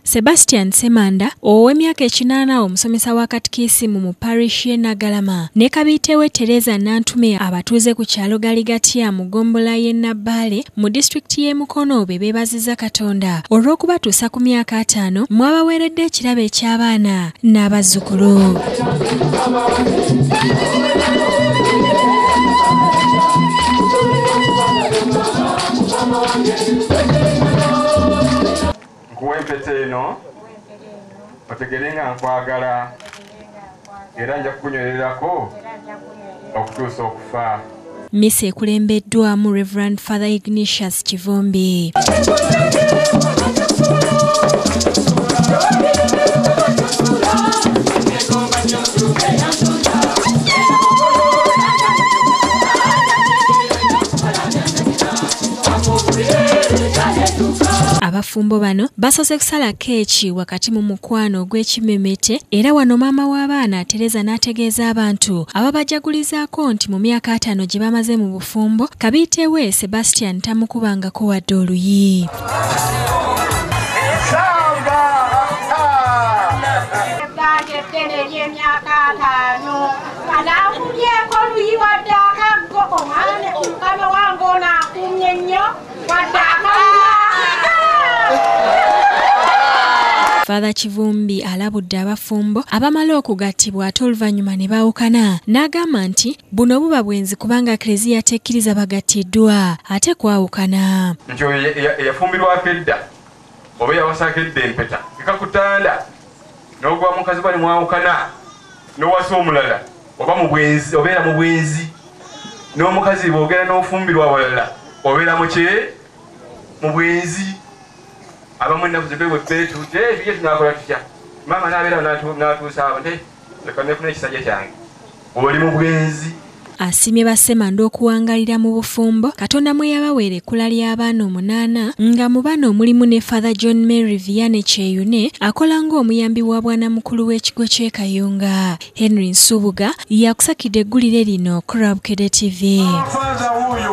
Sebastian Semanda ow'emyaka 8 omusomesa wa katikisimu mu parish y'e Nagalama ne kabiteewe Tereza Nantume abatuuze ku kyalo Galigatya mu gombola y'e Nabbale mu disitulikiti y'e Mukono be beebaziza Katonda olw'okubatuusa ku myaka 5 mwabaweeredde ekirabo eky'abaana n'abazzukulu. Kuwempete eno otegere nga nkwagala era nja kukunywererako okutuusa okufa. Misa ekulembeddwamu Reverend Father Ignatius Kivumbi. Abafumbo bano basose kusala keeki wakati mu mukwano gw'ekimemete era wano maama w'abaana Tereza n'ategeeza abantu ababajagulizaako nti mu myaka 5 gye bamaze mu bufumbo kabiteewe Sebastian tamukubangako wadde oluyi. Father Kivumbi alabudde abafumbo abamala okugattibwa ate oluvannyuma ne baawukana n'agamba nti buno buba bwenzi kubanga Eklezia tekkiriza bagattiddwa ate kwawukana. Nti yafumbirwako edda oba yawasaako edda empeta ekakutanda n'ogwa mukazi bali mwawukana n'owasa omulala oba mu bwenzi obeera mu bwenzi n'omukazi bw'ogenda n'ofumbirwa abalala obeera mu bwenzi. Abamu ennaku zebwe beetuute ebyo tunakola tutya maama n'abeera n'atuusa abo nti leka nefuna ekisajja kyange oli mu bwenzi. Asimye bassemanda okuwangalira mu bufumbo Katonda mwe yabaweera ekkula ly'abaana 8 nga mu bano mulimu ne Father John Mary Vianney Kyeyune akola ng'omuyambi wa bwanamukulu w'ekigo ky'e Kayunga. Henry Nsubuga yakusakidde eggulire lino ku Abakadde TV.